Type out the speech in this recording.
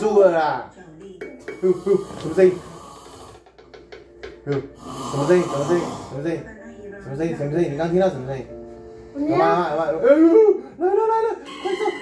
住了啦！什么声音？什么声音？什么声音？什么声音？什么声音？什么声音？你刚听到什么声音？有吗？有吗？来了来了，快走！